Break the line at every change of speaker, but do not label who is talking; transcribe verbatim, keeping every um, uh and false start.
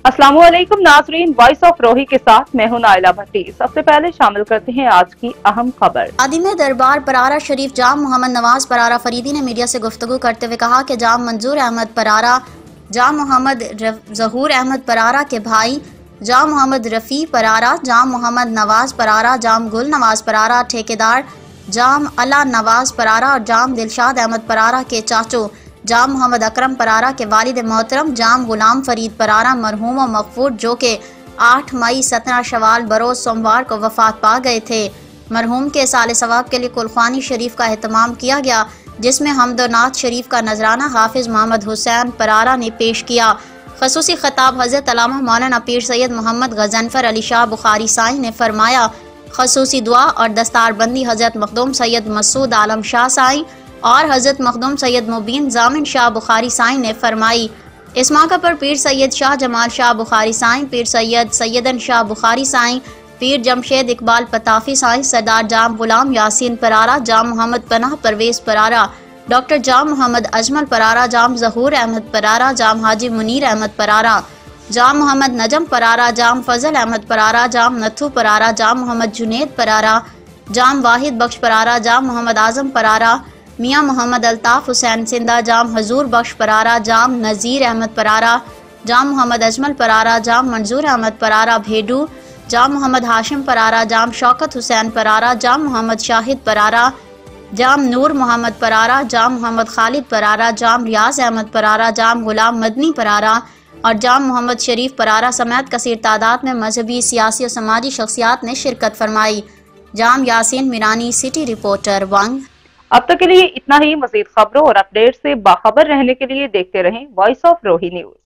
अस्सलामुअलैकुम नाजरीन, voice of रोही के साथ मैं हूं नाइला भट्टी। सबसे पहले शामिल करते हैं आज की अहम खबर।
आदिम दरबार परारा शरीफ जाम मोहम्मद नवाज परारा फरीदी ने मीडिया से गुफ्तगू करते हुए कहा कि जाम मंजूर अहमद परारा जाम मोहम्मद जहूर अहमद परारा के भाई जाम मोहम्मद रफ़ी परारा, जाम मोहम्मद नवाज परारा, जाम गुल नवाज परारा, ठेकेदार जाम अला नवाज परारा और जाम दिलशाद अहमद परारा के चाचो जाम मोहम्मद अकरम परारा के वालिद मोहतरम जाम गुलाम फरीद परारा मरहूम और मकफूर, जो के आठ मई सत्रह शवाल बरोज सोमवार को वफात पा गए थे। मरहूम के साले सवाब के लिए कुलखानी शरीफ का एहतमाम किया गया, जिसमें हमदोनाथ शरीफ का नजराना हाफिज मोहम्मद हुसैन परारा ने पेश किया। खसूसी खताब हज़रत अल्लामा मौलाना पीर सैयद मोहम्मद गजनफर अली शाह बुखारी साई ने फरमाया। खसूसी दुआ और दस्तारबंदी हज़रत मखदूम सैयद मसूद आलम शाह साई और हज़रत मखदूम सैयद मुबीन जामिन शाह बुखारी साई ने फरमाई। इस मौके पर पीर सैयद शाह जमाल शाह बुखारी साई, पीर सैयद सैयदन शाह बुखारी साई, पीर जमशेद इकबाल पताफी साई, सरदार जाम गुलाम यासीन परारा, जाम मोहम्मद पनाह परवेज परारा, डॉक्टर जाम मोहम्मद अजमल परारा, जाम जहूर अहमद परारा, जाम हाजी मुनीर अहमद परारा, जाम मोहम्मद नजम परारा, जाम फजल अहमद परारा, जाम नथु परारा, जाम मोहम्मद जुनेद परारा, जाम वाहिद बख्श परारा, जाम मोहम्मद आजम परारा, मियाँ मोहम्मद अल्ताफ हुसैन सिंधा, जाम हजूर बख्श परारा, जाम नज़ीर अहमद परारा, जाम मोहम्मद अजमल परारा, जाम मंजूर अहमद परारा भेडू, जाम मोहम्मद हाशिम परारा, जाम शौकत हुसैन परारा, जाम मोहम्मद शाहिद परारा, जाम नूर मोहम्मद परारा, जाम मोहम्मद खालिद परारा, जाम रियाज अहमद परारा, जाम गुलाम मदनी परारा और जाम मोहम्मद शरीफ परारा समेत कसीर तादाद में मजहबी, सियासी और समाजी शख्सियात ने शिरकत फरमाई। जाम यासीन मीरानी, सिटी रिपोर्टर वंग।
अब तक के लिए इतना ही। मजीद खबरों और अपडेट से बाखबर रहने के लिए देखते रहें वॉइस ऑफ रोही न्यूज।